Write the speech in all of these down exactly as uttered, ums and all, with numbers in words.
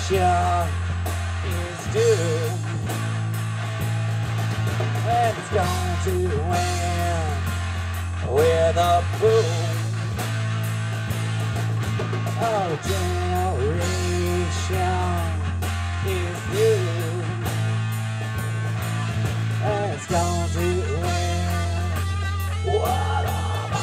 is doomed, and it's going to end with a boom. Our generation is doomed, and it's going to end. What a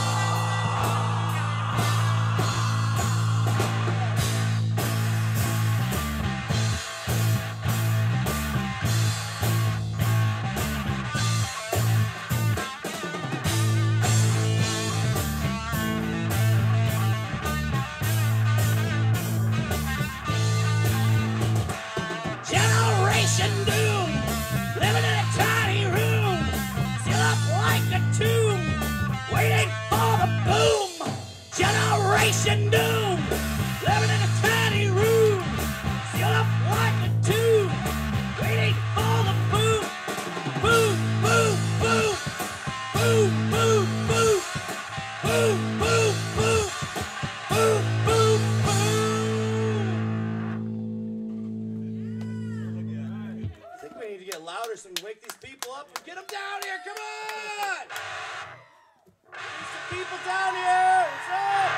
doom, living in a tiny room, sealed up like a tomb, waiting for the boom. Generation doom, living in a tiny room, sealed up like a tomb, waiting for the boom. Boom, boom, boom, boom, boom, boom, boom, boom, boom, boom, boom, boom. We need to get louder so we can wake these people up and get them down here. Come on! Get some people down here. What's up?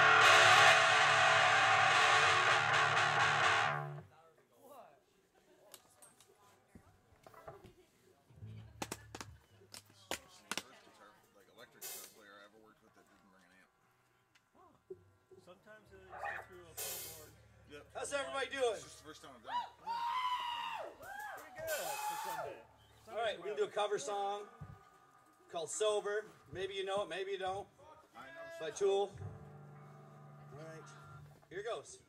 Like electric guitar player I ever worked with that didn't bring an amp. Sometimes it gets through a full board. Yep. How's everybody doing? It's just the first time I've done it. Pretty good for Sunday. All right, we're gonna do a cover song called "Sober." Maybe you know it, maybe you don't. I know. It's by Tool. All right, here goes.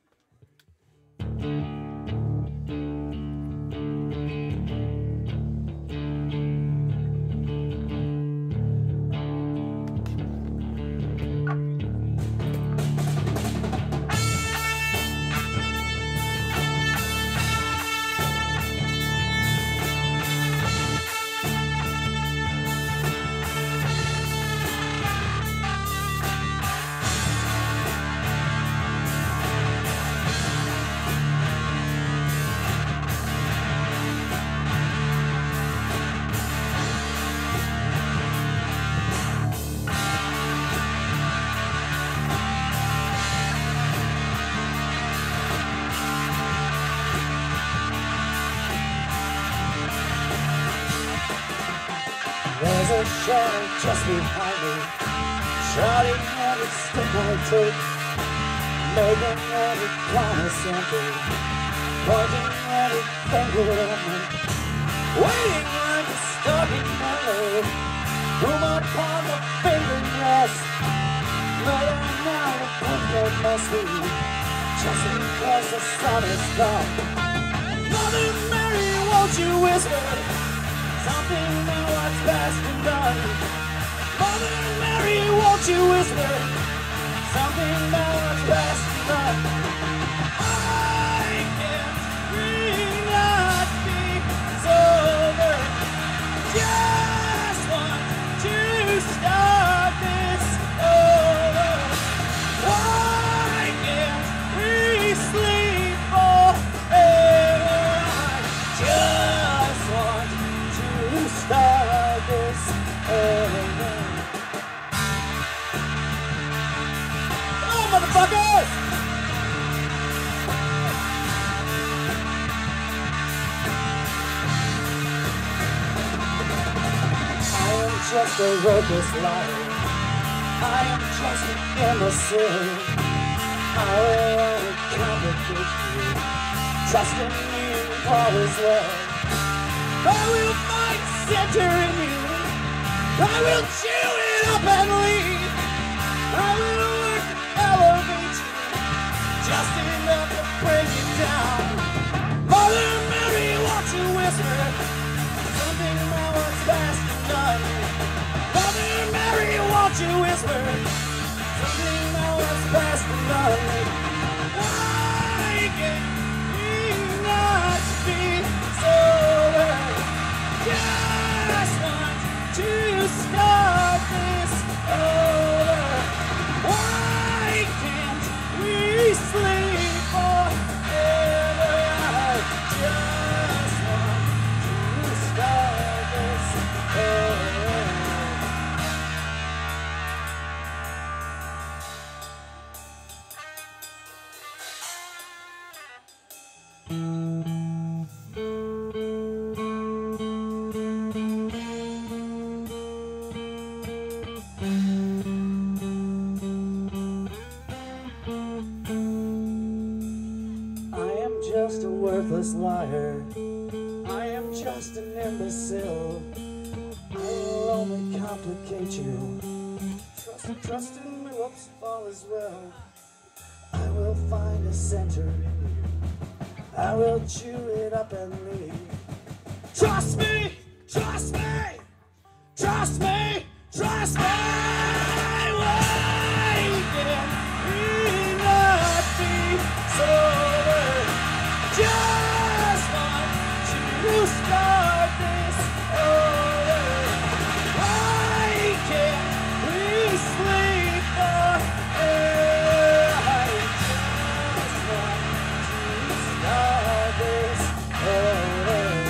There's a shadow just behind me, shouting every step I take, making every promise empty, pointing every finger at me, waiting like a stalking memory, room upon the fingernails, but I know the punch must be, just because the sun is gone. Mother Mary, won't you whisper something about what's past and done? Mother Mary, won't you whisper something about what's past and done? I can't really not be sober. Just want to start this over. Why can't we sleep forever? I just want start this over. Come on, motherfuckers! I am just a reckless liar. I am just an innocent. I will only complicate you. Trust in me and all is well. I will find center in you. I will chew it up and leave. I will work to elevate you, just enough to break it down. Mother Mary, won't you whisper something about what's past and done? Mother Mary, won't you whisper something about what's past and done? Why can we not be sober? Just want to start this over. Why can't we sleep forever? I Just a worthless liar. I am just an imbecile. I will only complicate you. Trust, trust in me, whoops, all is well. I will find a center in you. I will chew it up and leave. Trust me, trust me, trust me, trust me. Why can we not be sober? Just want to start this over. Why can't we sleep forever? I just want to start this over.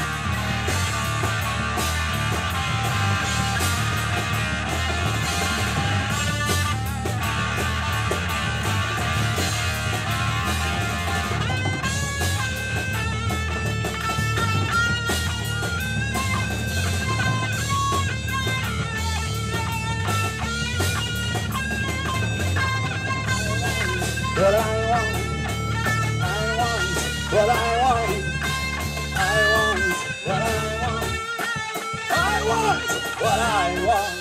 What I want, I want, what I want, I want, what I want, I want, what I want.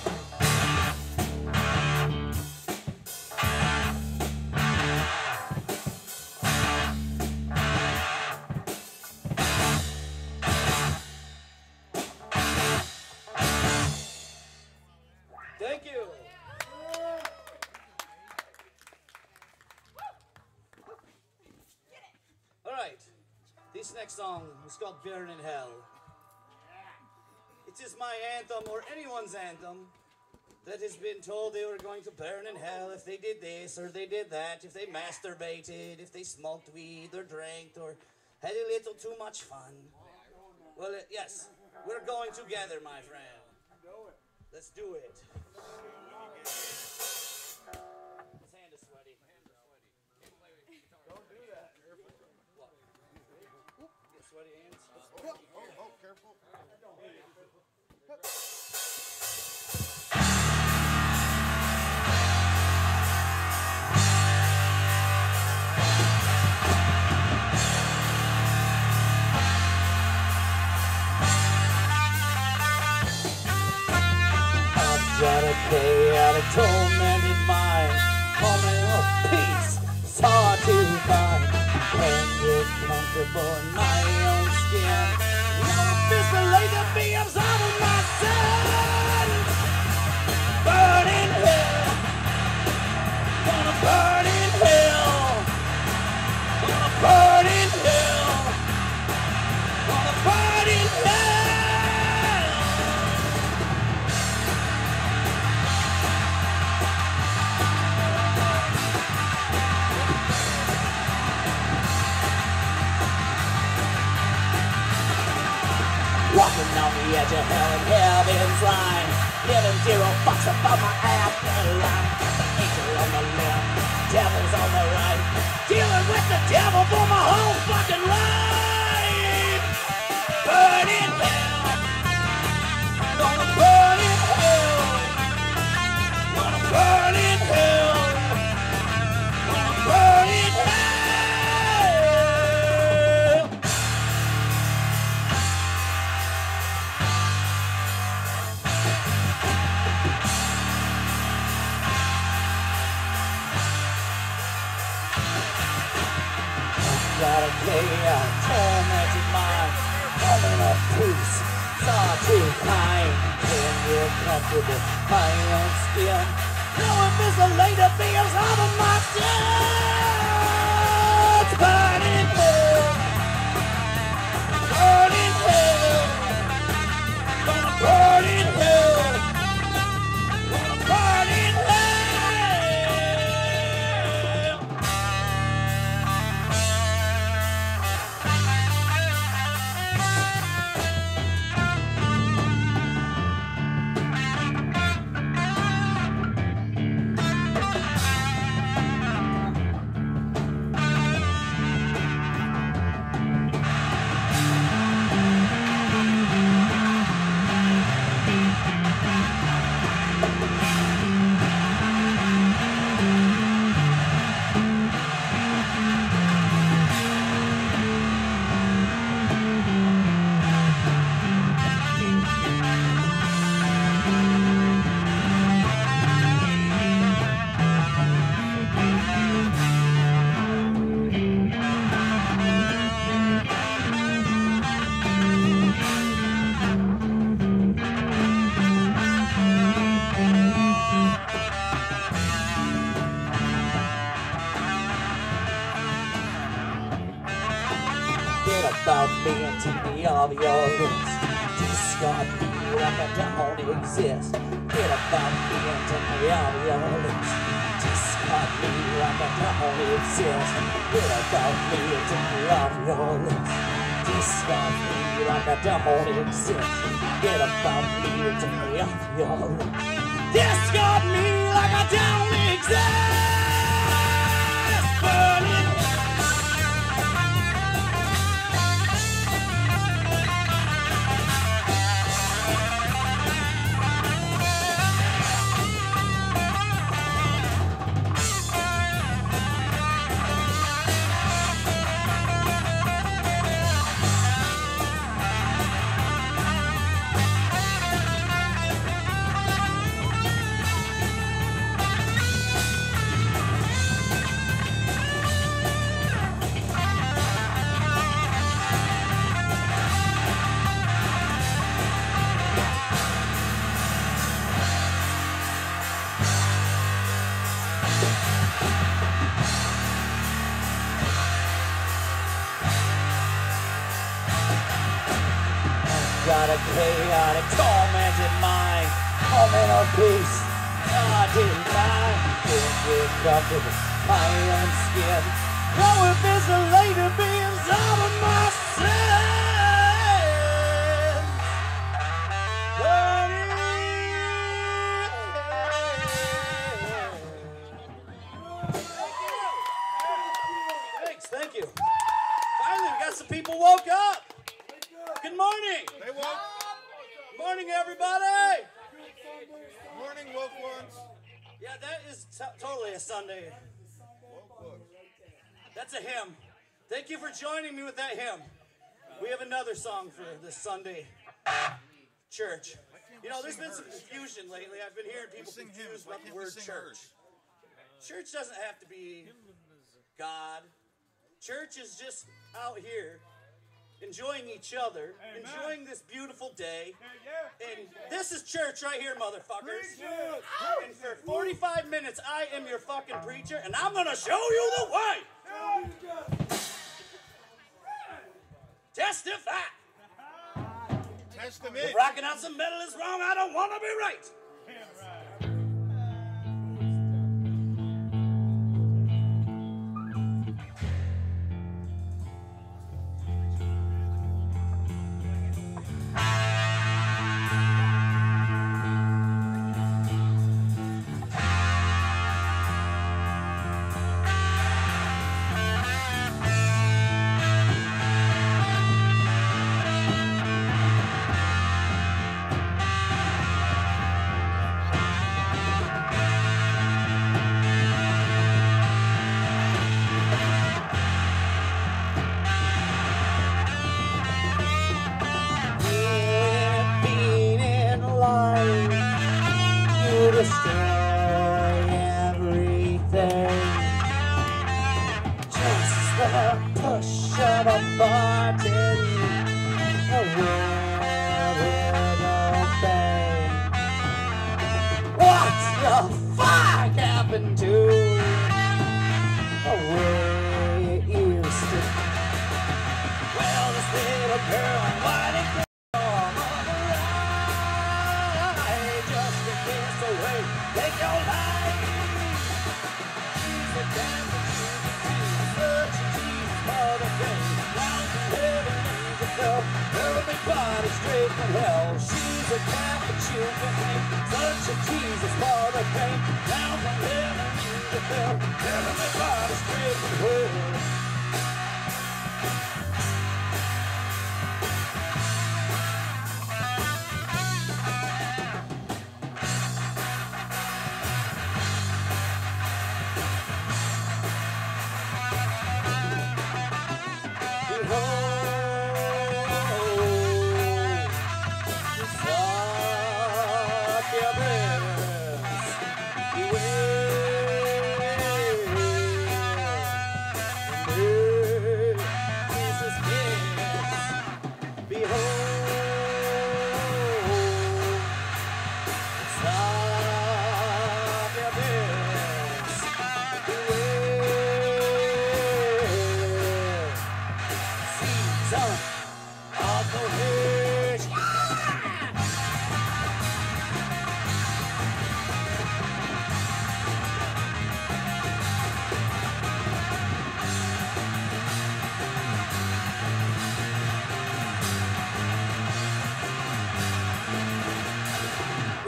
Thank you. This next song is called Burn in Hell. It is my anthem, or anyone's anthem, that has been told they were going to burn in hell if they did this or they did that, if they masturbated, if they smoked weed or drank or had a little too much fun. Well, uh, yes, we're going together, my friend. Let's do it. His hand is sweaty. Don't do that. Sweaty hands. Oh, oh, oh, careful. I've got a day out of tormented mind, moment of peace, saw to find. When you're comfortable in my own skin, no physical laser beams out of my sun. Burn in hell, gonna burn in hell, gonna burn in hell, gonna burn in hell. Walking on the edge of hell and heaven's line, giving zero fucks about my afterlife. Angel on the left, devil's on the right, dealing with the devil for my whole fucking life. Burn in hell, gonna burn in hell, gonna burn in hell, gonna burn in hell. Gotta play out tormented mind, moment of peace, saw too kind. When you're comfortable, my own skin, no invigilator beams out of my skin. Burn in hell, burn in hell, gonna burn in hell, gonna burn in hell. Forget about me and take me off your list. Discard me like I don't exist. Forget about me and take me off your list. Discard me like I don't exist. Forget about me and take me off your list. Discard me like I don't exist. Forget about me and take me off your list. Discard me like I don't exist. Burning. Got a chaotic, tormented mind, moment of peace. I didn't mind, didn't get comfortable, my own skin. Now if it's a lady being out of my sins. Thanks, thank you. Finally, we got some people woke up. Good morning. They woke. Good morning, everybody. Morning, woke ones. Yeah, that is t totally a Sunday. Woke woke. That's a hymn. Thank you for joining me with that hymn. We have another song for this Sunday church. You know, there's been some confusion lately. I've been hearing people sing hymns. confused Why about the can't we word sing church. hers? Church doesn't have to be God. Church is just out here enjoying each other, Amen. enjoying this beautiful day. And this is church right here, motherfuckers. And for forty-five minutes, I am your fucking preacher, and I'm gonna show you the way. Testify. Testament. If rocking out some metal is wrong, I don't want to be right.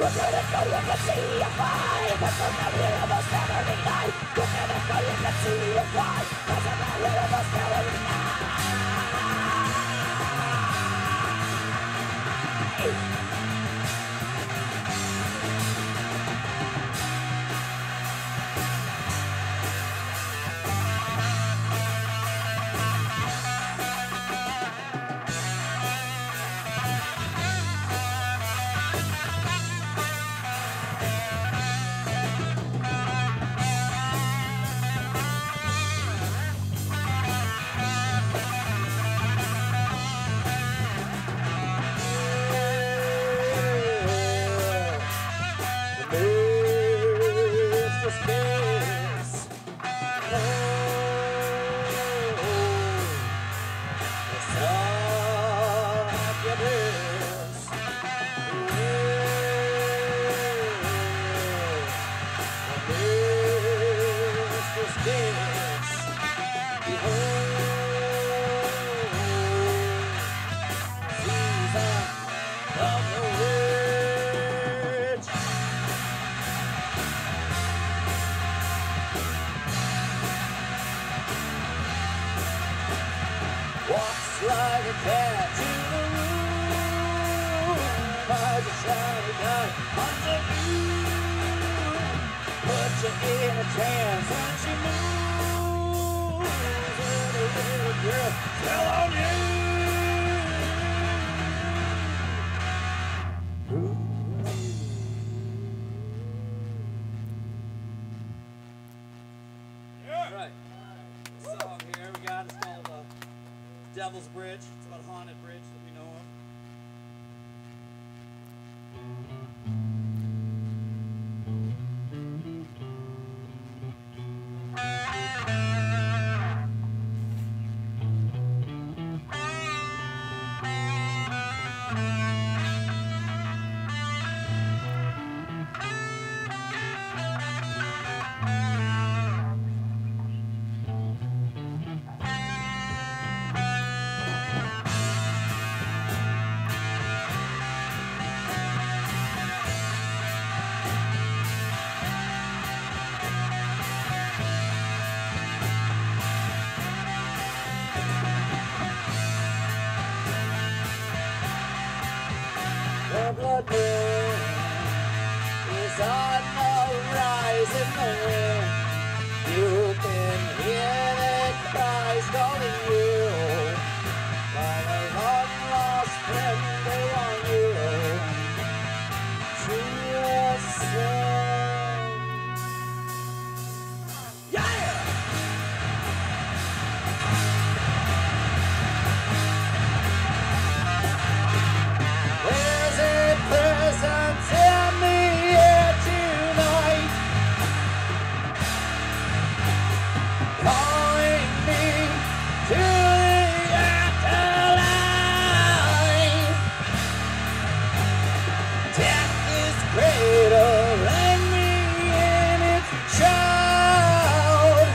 Like a cat to the room, like a shiny gun under you. Put you in a trance when she moves, and a little girl fell on you. All right, this song here we got is called uh, Devil's Bridge. It's about a haunted bridge that we know of. The blood moon is on the rise in the wind. You can hear the cries calling you, like a long lost friend they want you to yourself. Yeah! There's a presence in the air tonight, calling me to the afterlife. Death is cradling me in its shroud.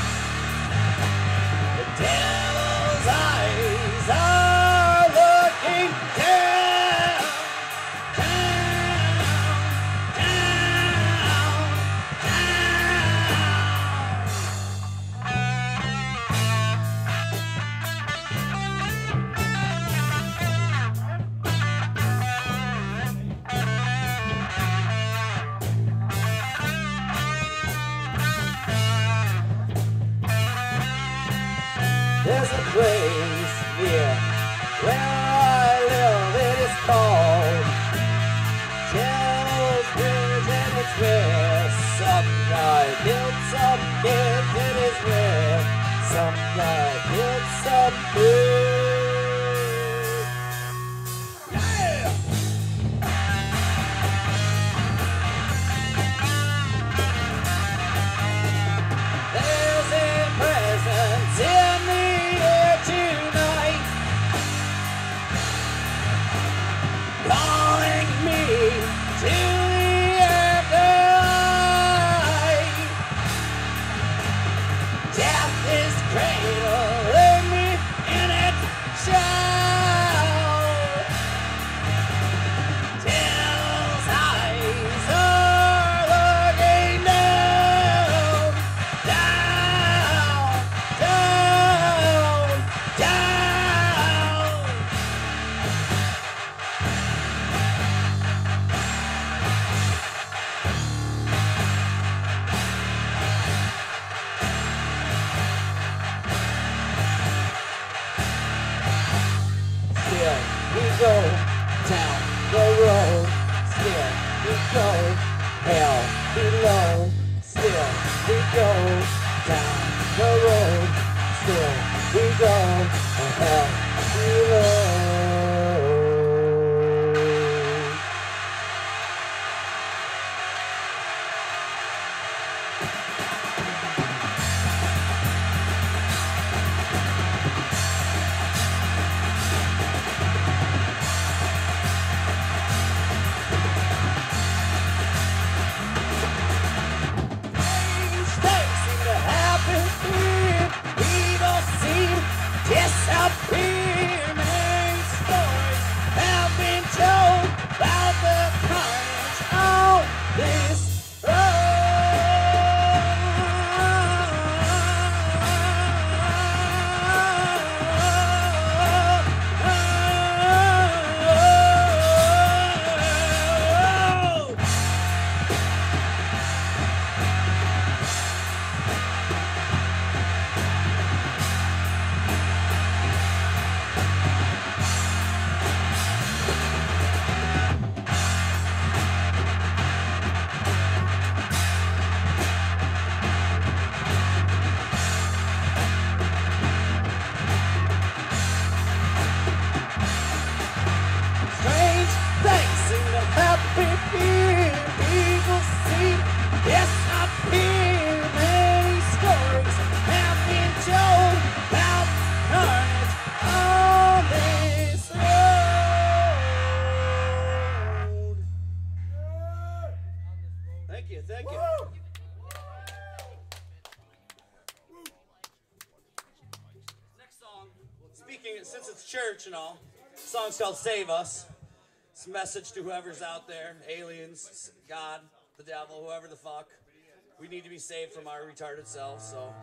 The devil's eyes are looking down, down, There's a place near where I live, it is called Devil's Bridge, and it's where some guy killed some kid. It is where some guy killed some kid. Yeah! There's a presence in the air tonight, calling me to the afterlife. Death is cradling me in its still we go down the road. Still we go hell below. Still we go down the road. Still we go hell below. Since it's church and all, the song's called Save Us. It's a message to whoever's out there, aliens, God, the devil, whoever the fuck. We need to be saved from our retarded selves, so.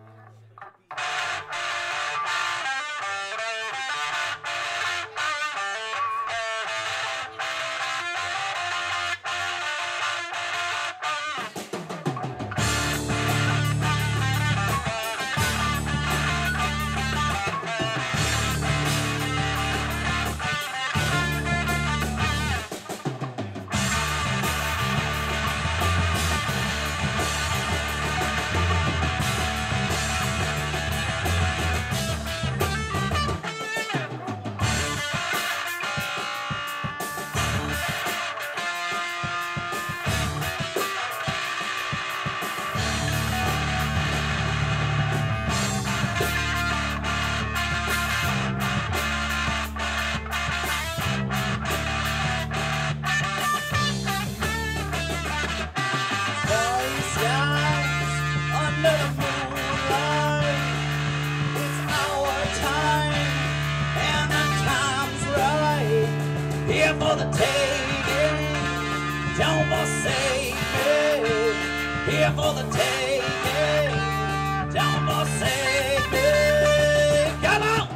For the taking, don't forsake me. Here for the taking, don't forsake me. Come on!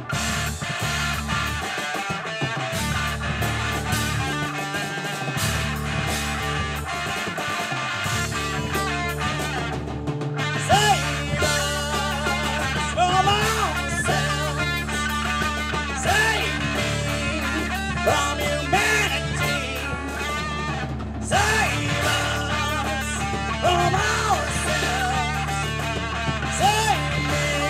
Save us from ourselves. Save me from humanity. Save us from ourselves. Save me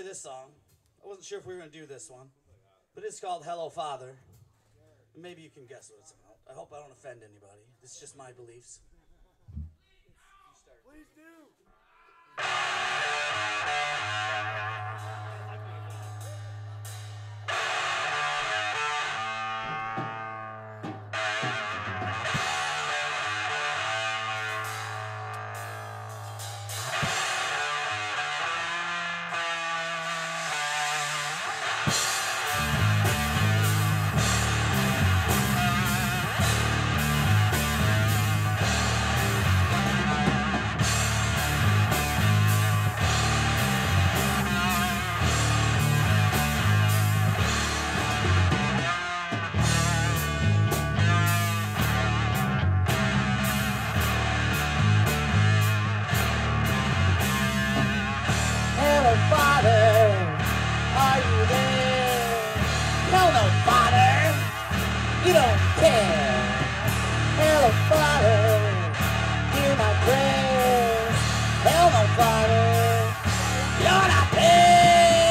this song. I wasn't sure if we were going to do this one, but it's called Hello Father. Maybe you can guess what it's about. I hope I don't offend anybody. This is just my beliefs. Please do. Hello, Father, are you there? No, no, Father, you don't care. Hello, Father, hear my prayers. Hell no, Father, you're not there.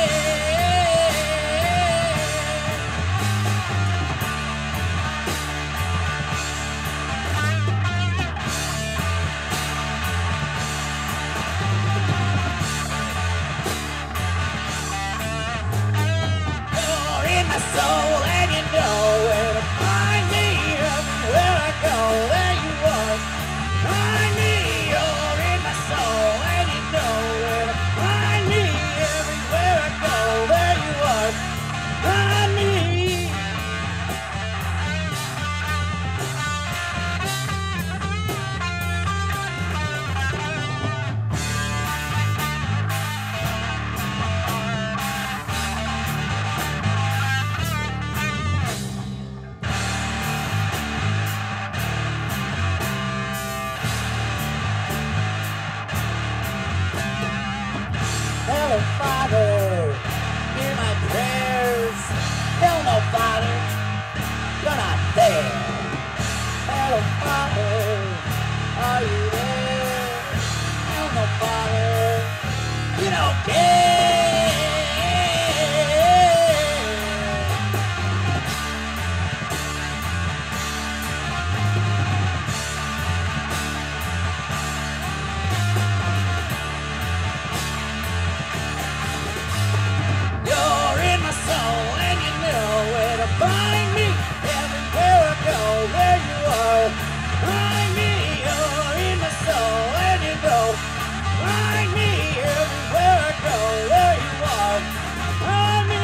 You're in my soul and you know where to find me. Everywhere I go, there you are. Find me. You're in my soul and you know where to find me. Everywhere I go, there you are. Find me. Hello, Father, hear my prayers. Hell no, Father, you're not there. Hello, Father, are you there? Hell no, Father, you don't care. You're in my soul and you know where to find me. Everywhere I go, there you are. Find me. You're in my soul and you know. Find me. Everywhere I go, there you are. Find me.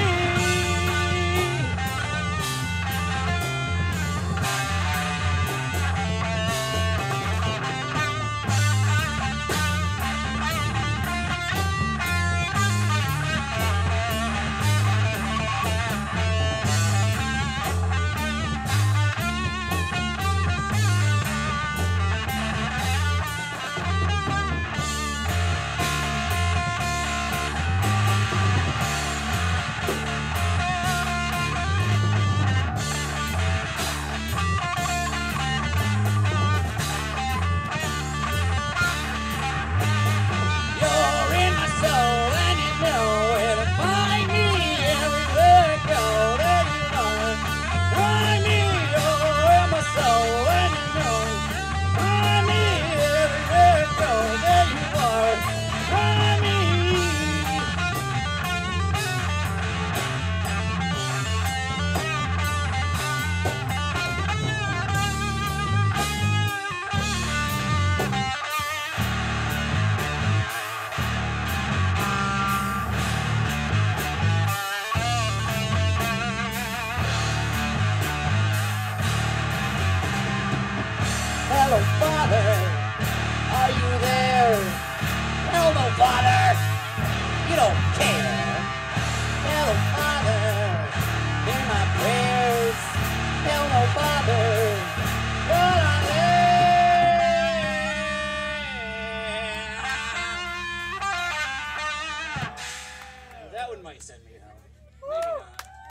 You're in my soul and you know where to find me. Everywhere I go, there you are. Find me. You're in my soul and you know. Find me. Everywhere I go, there you are. Find me. Hello, Father, are you there? Hell no, Father, you don't care. Hello, Father, hear my prayers. Hell no, Father, you're not there. That one might send me home. Maybe not.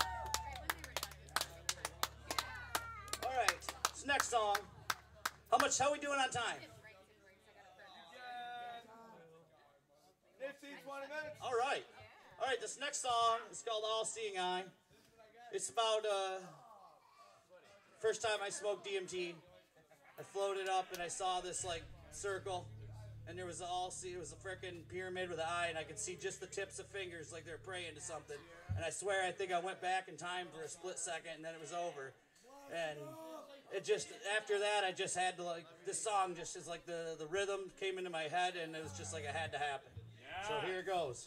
All right, this next song. How much? How are we doing on time? fifteen, twenty minutes. All right. All right. this next song is called All Seeing Eye. It's about uh, first time I smoked D M T. I floated up and I saw this like circle, and there was a all see. It was a freaking pyramid with an eye, and I could see just the tips of fingers like they're praying to something. And I swear, I think I went back in time for a split second, and then it was over. And it just after that, I just had to like this song just is like the the rhythm came into my head, and it was just like it had to happen. So here it goes.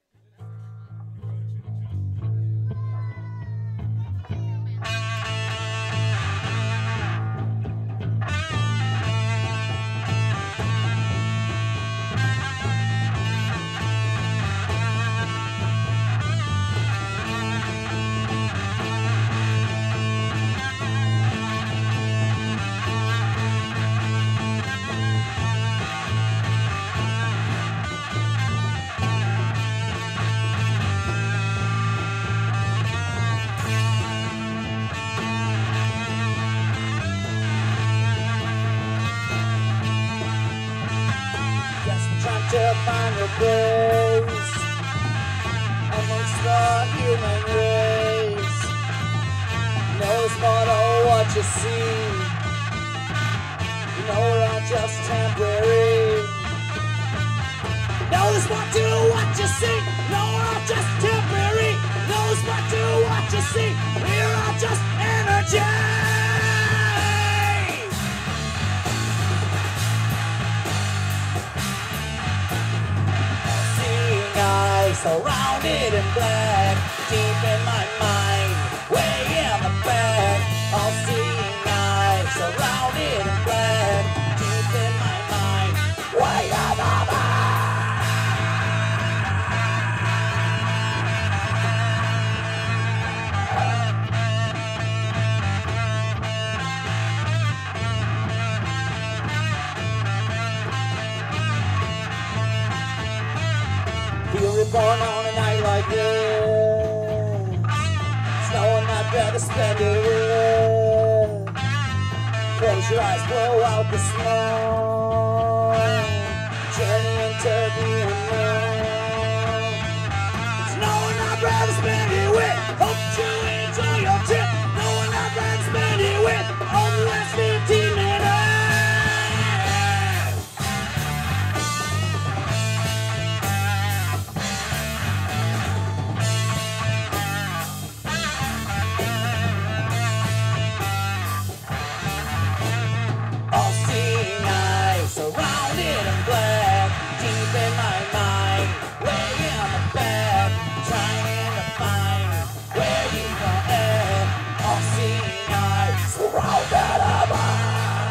To find your place amongst the human race. Knows more of what you see. You know we're all just temporary. Knows more to what you see. No, we're all just temporary. Knows more to what you see. We're all just energy. Surrounded in black, deep in my mind, way in the back. All seeing eyes, surrounded in black, deep in my mind, way in the back. Feel reborn on a night like this. Snowing, I'd rather spend it with. Close your eyes, blow out the smoke. Journey into the unknown. Snowing, I'd rather spend it with. Hope you enjoy your trip. Knowing I'd rather spend it with. On the last fifteen minutes. Surrounded in black, deep in my mind, way in the back, trying to find where you are at. All seeing eyes, surrounded in black.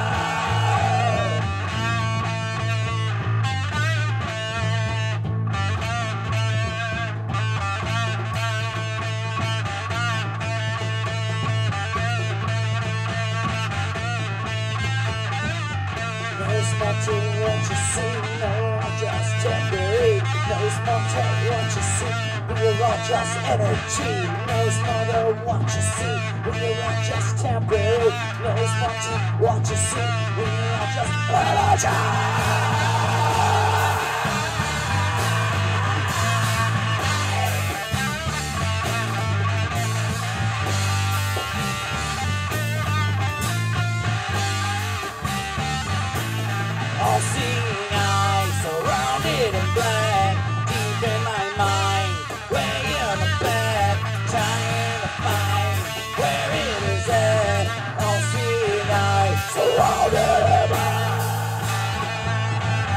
To what you see, no, I'm just temporary. Knows more to what you see, we're all just energy. Knows more to what you see, we're all just temporary. Knows more to what you see, we're all just energy. All seeing eyes, surrounded in black, deep in my mind, way in the back, trying to find where it is at. All seeing eyes, surrounded in black.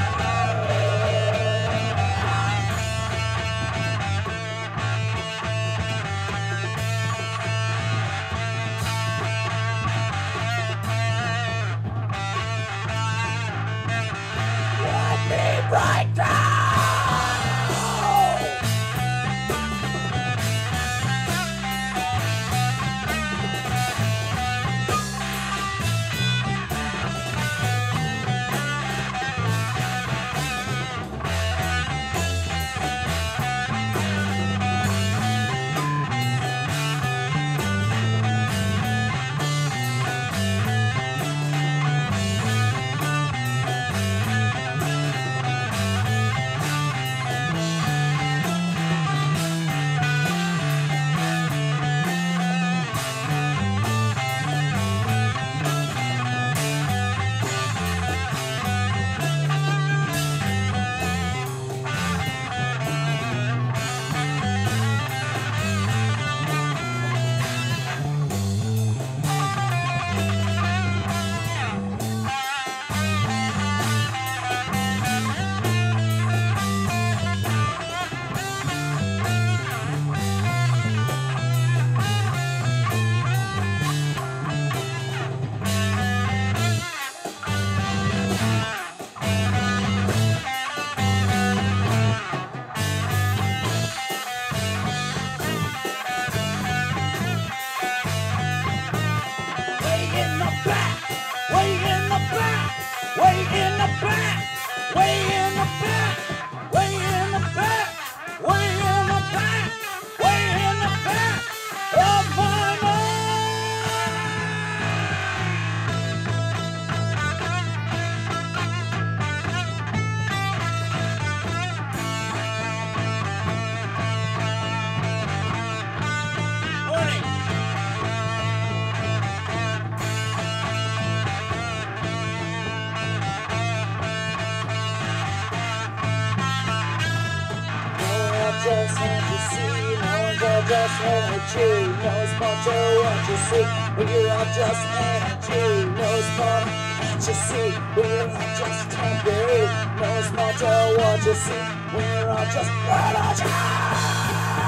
just energy, no smart to what you see. We're all just energy, no smart what you see. We're all just temporary, no smart to what you see. We're all just energy.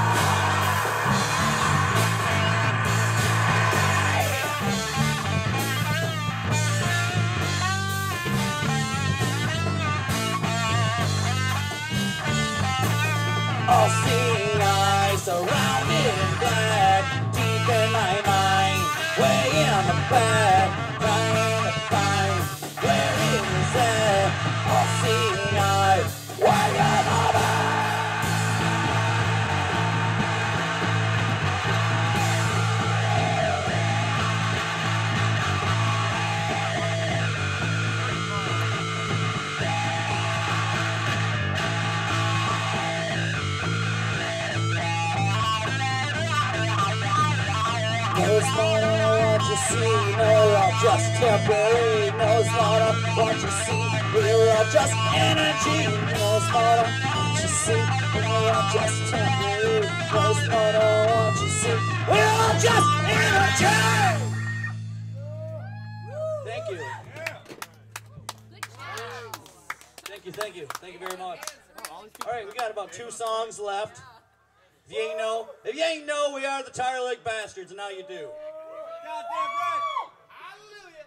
All seeing eyes surrounded in black, deep in my mind, way in the back, trying to find where it is at. All seeing eyes, way in the back. No smart on what you see, no, all just temporary. No smart on what you see, we're all just energy. No smart on what you see, we're all just temporary. No smart on what you see, we're all just energy. Thank you. Thank you, thank you, thank you very much. All right, we got about two songs left. If you ain't know, if you ain't know, we are the Tire Leg Bastards, and now you do. Goddamn right. Hallelujah.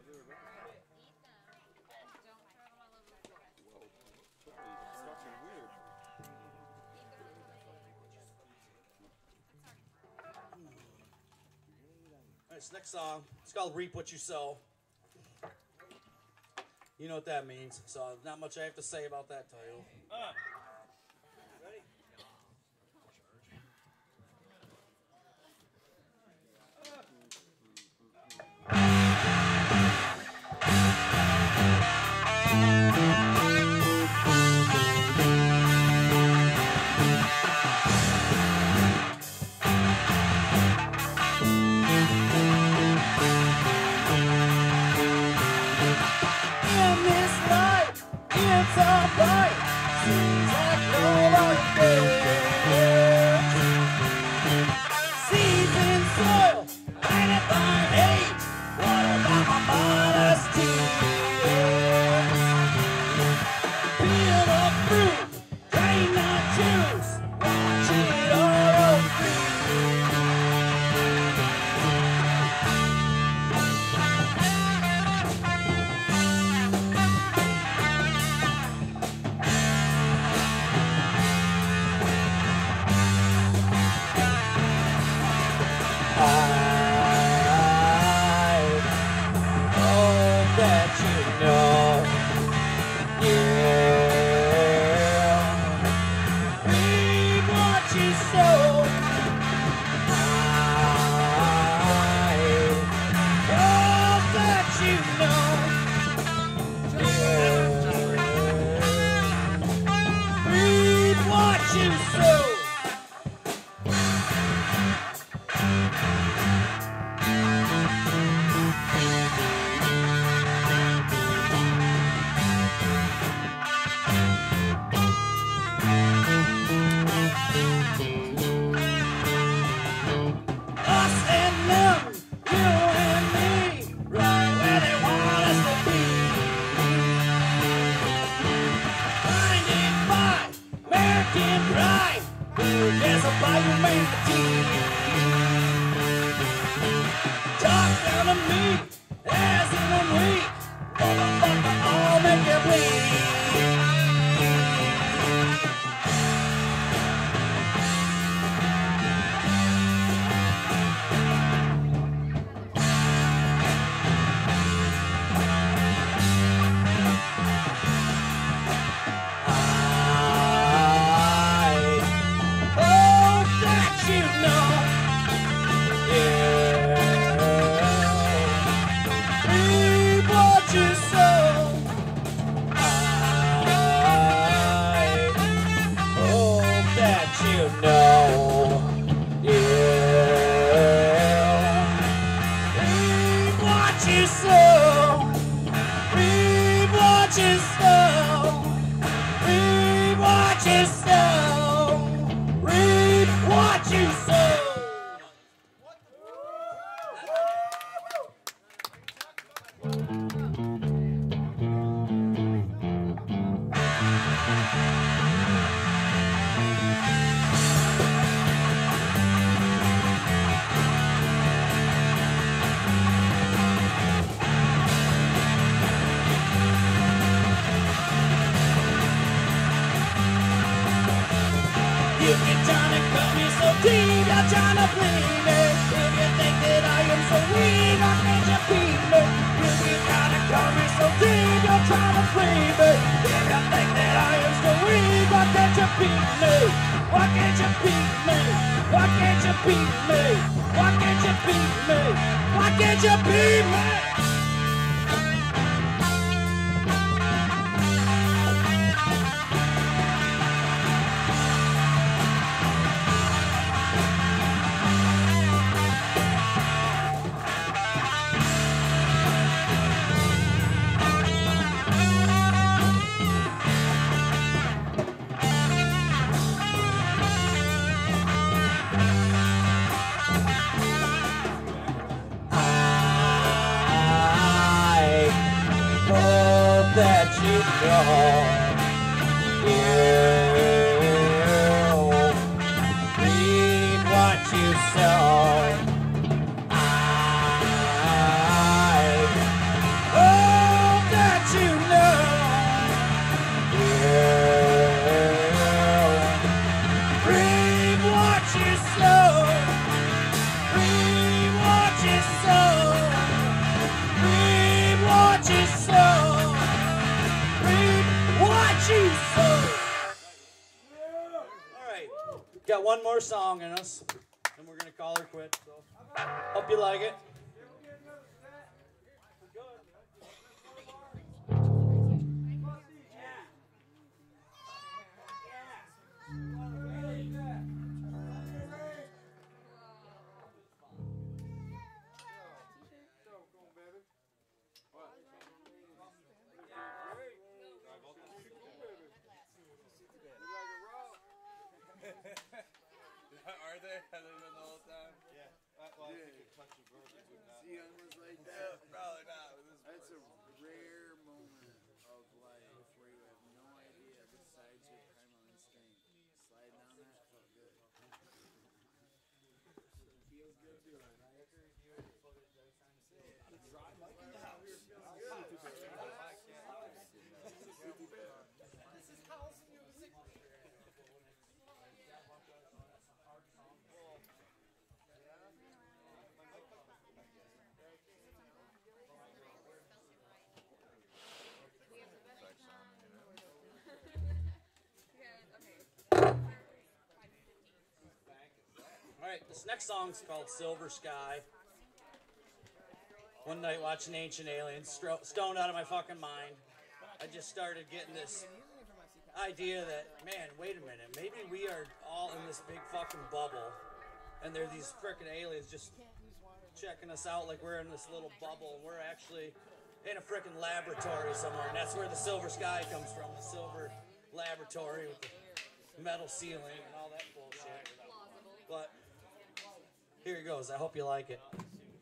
All right, this next song, it's called Reap What You Sow. You know what that means, so not much I have to say about that title. Uh. In this life, it's alright. beat me? Why can't you beat me? Why can't you beat me? That you know you reap what you sow. I hope that you know you reap what you sow. Reap what you sow. Reap what you sow. Alright, got one more song in us, and we're going to call her quit. So, hope you like it. Are they? Have they been the whole time? Yeah. Well, I think a bunch of versions would not. Ian was like that. Yeah, probably not. That's a rare moment of life where you have no idea besides your primal instinct. Slide down that felt good. Feels good doing it, right? This is house music. Alright, this next song's called Silver Sky. One night watching Ancient Aliens, stro- stoned out of my fucking mind, I just started getting this idea that, man, wait a minute, maybe we are all in this big fucking bubble, and there are these frickin' aliens just checking us out like we're in this little bubble, and we're actually in a frickin' laboratory somewhere, and that's where the Silver Sky comes from, the silver laboratory with the metal ceiling and all that bullshit. But here it goes. I hope you like it.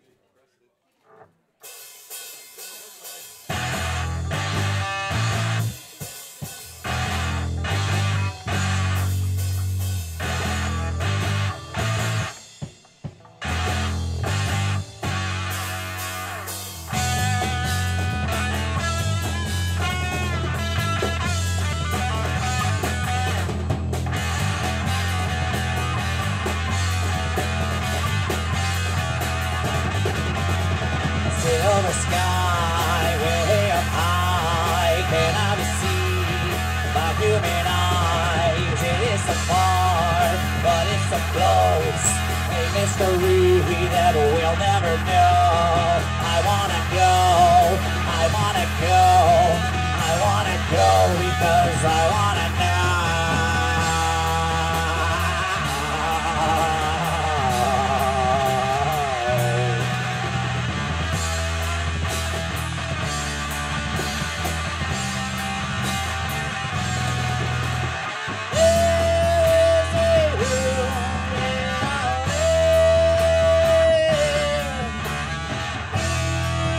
Silver sky, way up high, cannot be seen by human eyes. It is so far, but it's so close. A mystery that we'll never know. I wanna go, I wanna go, I wanna go because I wanna know.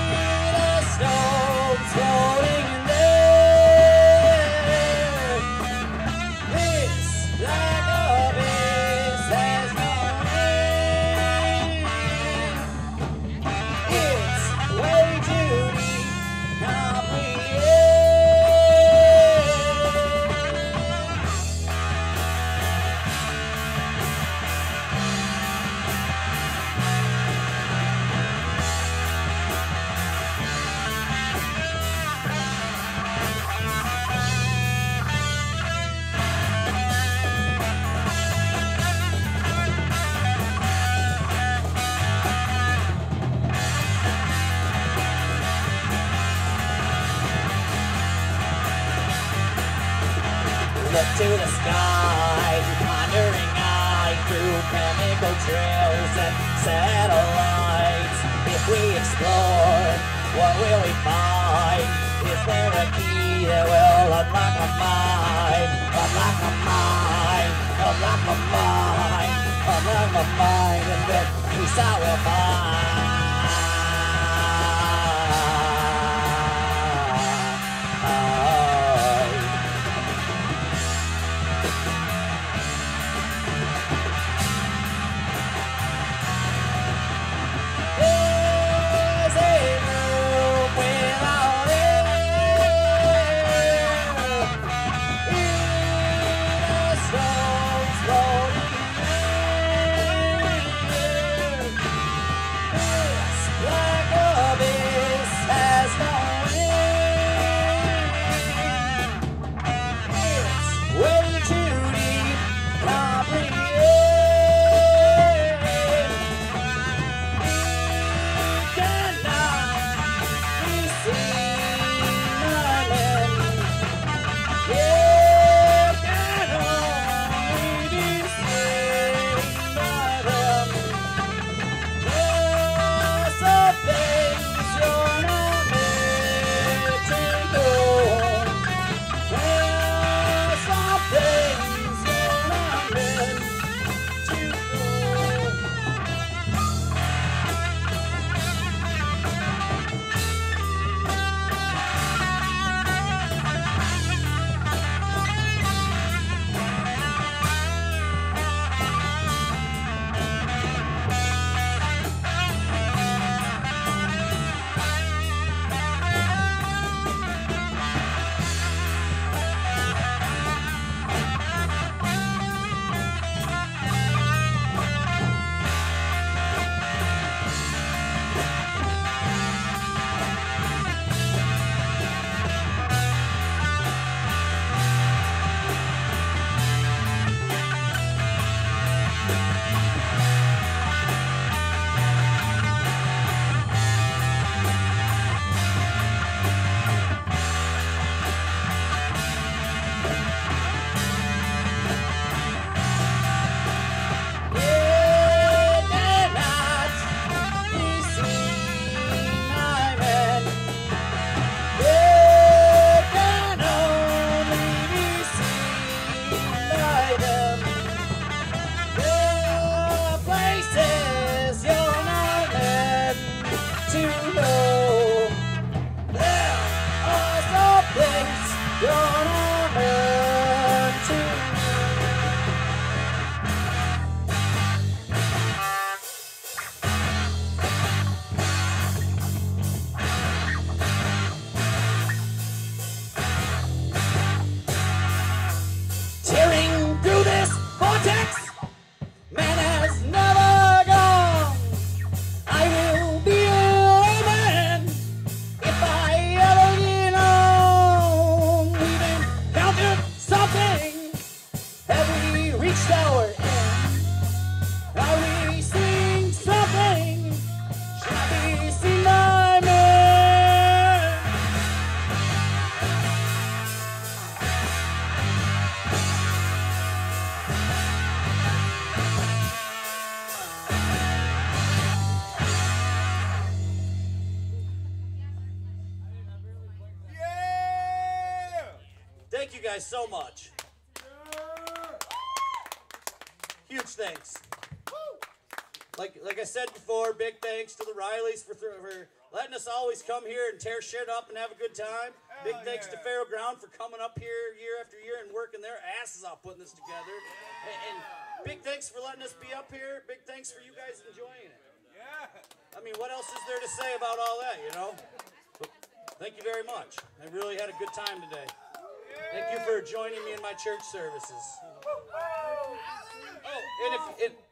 Floating in there. look to the sky, pondering eye through chemical trails and satellites. If we explore, what will we find? Is there a key that will unlock my mind? Unlock my mind, unlock my mind, unlock my mind, and then peace I will find. Thank you guys so much. Huge thanks. Like like I said before, big thanks to the Rileys for, for letting us always come here and tear shit up and have a good time. Big thanks to Pharaoh Ground for coming up here year after year and working their asses off putting this together. And, and big thanks for letting us be up here. Big thanks for you guys enjoying it. I mean, what else is there to say about all that, you know? But thank you very much. I really had a good time today. Thank you for joining me in my church services. Oh, and if... It,